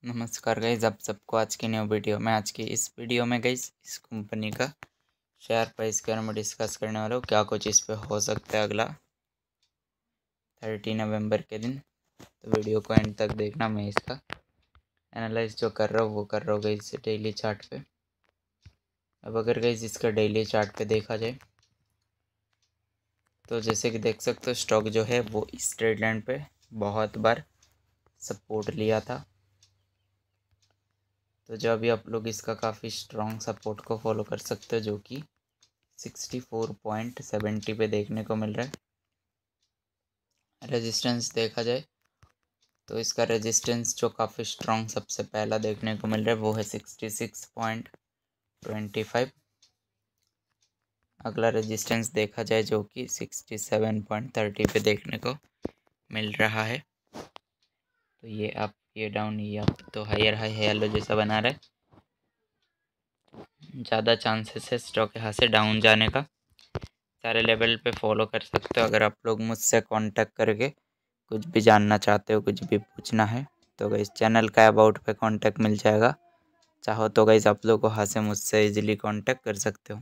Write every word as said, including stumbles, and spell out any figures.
नमस्कार गाइज, आप सबको आज की न्यू वीडियो में आज की इस वीडियो में गाइज इस कंपनी का शेयर प्राइस के बारे में डिस्कस करने वाला हूँ। क्या कुछ इस पे हो सकता है अगला थर्टी नवंबर के दिन। तो वीडियो को एंड तक देखना। मैं इसका एनालाइज जो कर रहा हूँ वो कर रहा हूँ गाइज डेली चार्ट पे। अब अगर गाइज इसका डेली चार्ट पे देखा जाए तो जैसे कि देख सकते हो स्टॉक जो है वो इस ट्रेड लाइन पे बहुत बार सपोर्ट लिया था। तो जो अभी आप लोग इसका काफ़ी स्ट्रॉन्ग सपोर्ट को फॉलो कर सकते हो जो कि सिक्सटी फोर पॉइंट सेवेंटी पे देखने को मिल रहा है। रेजिस्टेंस देखा जाए तो इसका रेजिस्टेंस जो काफ़ी स्ट्रॉन्ग सबसे पहला देखने को मिल रहा है वो है sixty six point twenty five. अगला रेजिस्टेंस देखा जाए जो कि सिक्सटी सेवन पॉइंट थर्टी पे देखने को मिल रहा है। तो ये अप ये डाउन ये अप तो हायर हाई हेलो जैसा बना रहा है। ज़्यादा चांसेस है स्टॉक यहाँ से डाउन जाने का। सारे लेवल पे फॉलो कर सकते हो। अगर आप लोग मुझसे कांटेक्ट करके कुछ भी जानना चाहते हो, कुछ भी पूछना है तो गाइस चैनल का अबाउट पे कांटेक्ट मिल जाएगा। चाहो तो गाइस आप लोग वहाँ से मुझसे इजीली कांटेक्ट कर सकते हो।